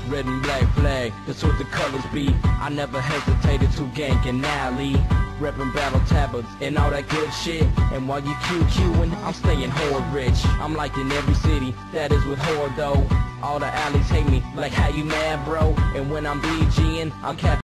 red and black flag, that's what the colors be. I never hesitated to gank an alley, reppin' battle tablets and all that good shit. And while you QQing, I'm staying Horde rich. I'm like in every city, that is with Horde though. All the alleys hate me, like how you mad bro? And when I'm BGing, I'm cap